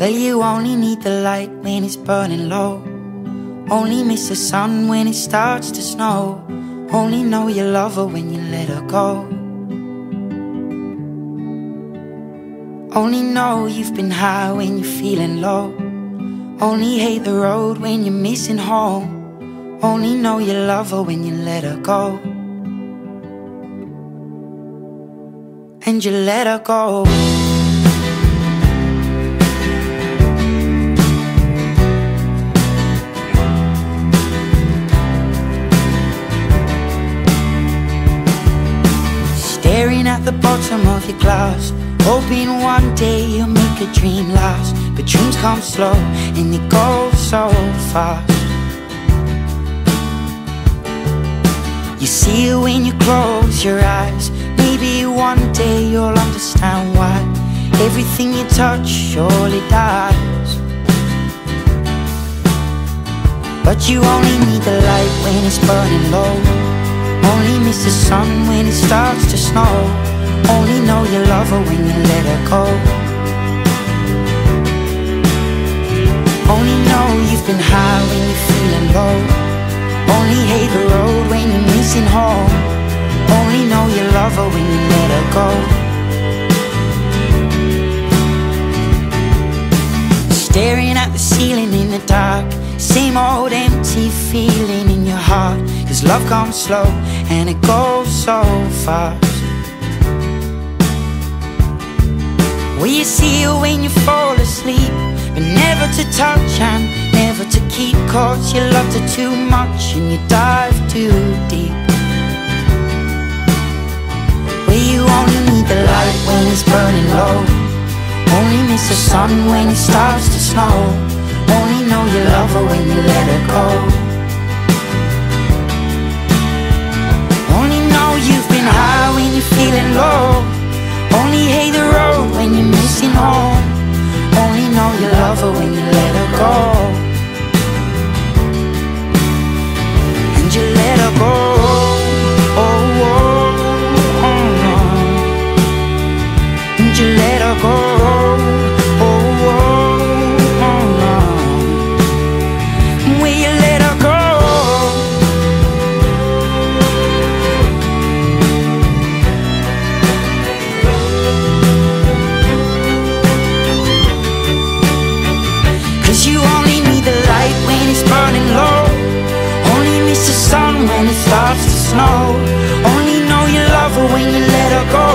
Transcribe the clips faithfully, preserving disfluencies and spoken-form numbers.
Well, you only need the light when it's burning low. Only miss the sun when it starts to snow. Only know you love her when you let her go. Only know you've been high when you're feeling low. Only hate the road when you're missing home. Only know you love her when you let her go. And you let her go. Staring at the bottom of your glass, hoping one day you'll make a dream last. But dreams come slow and they go so fast. You see it when you close your eyes. Maybe one day you'll understand why everything you touch surely dies. But you only need the light when it's burning low. Only miss the sun when it starts to snow. Only know you love her when you let her go. Only know you've been high when you're feeling low. Only hate the road when you're missing home. Only know you love her when you let her go. Staring at the ceiling in the dark, same old empty feeling in your heart. Cause love comes slow and it goes so fast. Well, you see her when you fall asleep, but never to touch and never to keep. Cause you loved her too much and you dive too deep. Well, you only need the light when it's burning low. Only miss the sun when it starts to snow. Only know you love her when you let her go. Only know you've been high when you're feeling low. Only hate the road when you're missing home. Only know you love her when you let her go. And you let her go. Oh, oh, oh, oh. And you let her go. You only need the light when it's burning low. Only miss the sun when it starts to snow. Only know you love her when you let her go.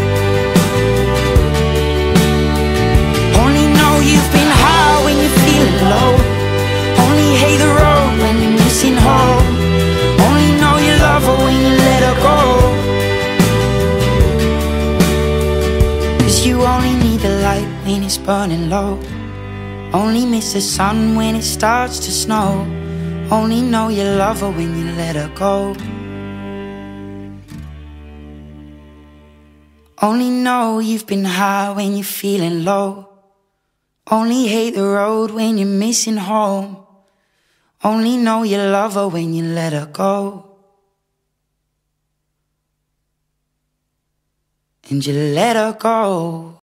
Only know you've been high when you're feeling low. Only hate the road when you're missing home. Only know you love her when you let her go. Cause you only need the light when it's burning low. Only miss the sun when it starts to snow. Only know you love her when you let her go. Only know you've been high when you're feeling low. Only hate the road when you're missing home. Only know you love her when you let her go. And you let her go.